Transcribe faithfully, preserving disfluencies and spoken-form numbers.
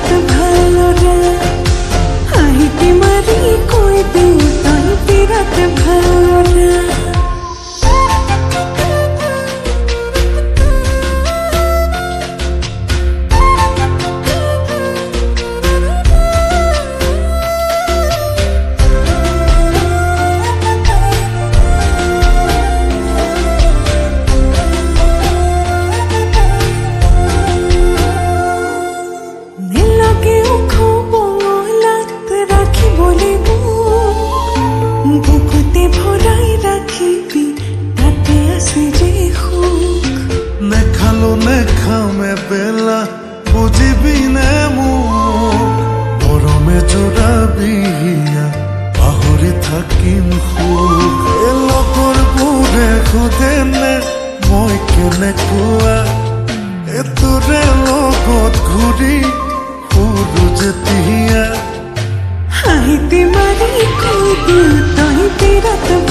বিরাট ভালো রে হাইটি মারি কই দিন তাই বিরাট ভালো রে বুকুতে ভরাই রাখিবি তাতে আছে যে সুখ নেখালো নেখামে বেলা বুঝিবি নে মোক গরমে জোড়াবি হিয়া পাহৰি থাকিম সুখ এ লগৰ বোৰে সোধে নে মই কেনেকুৱা এ তোৰে লগত ঘূৰি ফুৰো যেতিয়া হাইটি মারি কই দিন তাই বিরাট